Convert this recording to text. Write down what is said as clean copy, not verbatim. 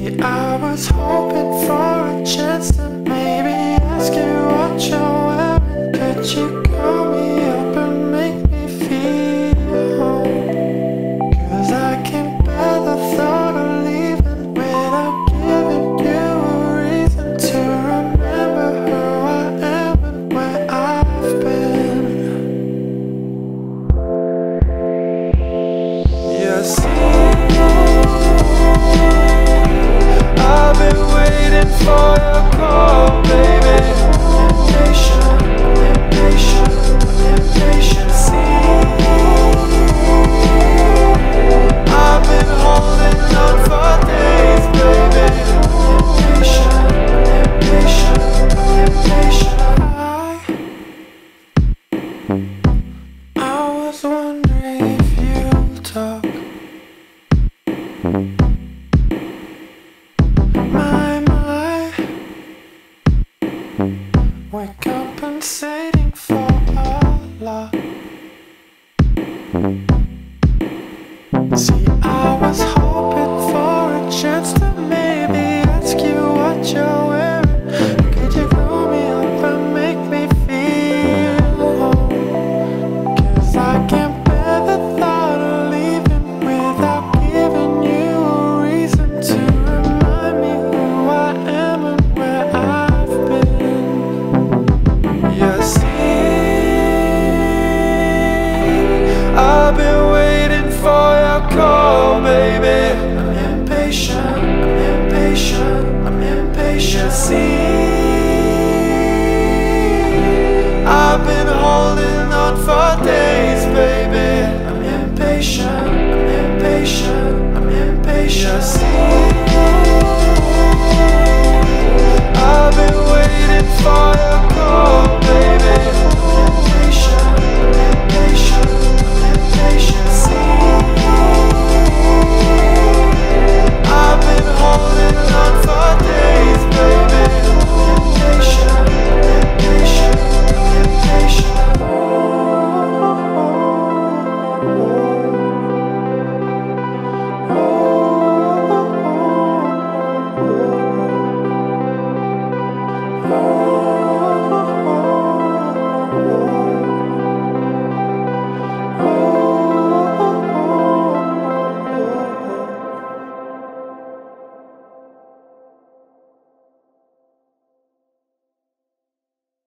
See, I was hoping for a chance to maybe ask you what you're wearing. Could you call me up and make me feel home? 'Cause I can't bear the thought of leaving without giving you a reason to remember who I am and where I've been. Yeah, see, I've been waiting for your call, baby. I'm impatient, I'm impatient, I'm impatient. See, I've been holding on for days, baby. I'm impatient, I'm impatient, I'm impatient. I was wondering if you'll talk. We're compensating for a lot. See, I was hoping for a chance to maybe ask you what you're wearing. Could you call me up and make me feel home? 'Cause I can't bear the thought of leaving without giving you a reason to remind me who I am and where I've been. Yeah, see, I've been waiting for your call, baby. I'm impatient, I'm impatient, I'm impatient. See, I've been holding on for days, baby. I'm impatient, I'm impatient, I'm impatient. See,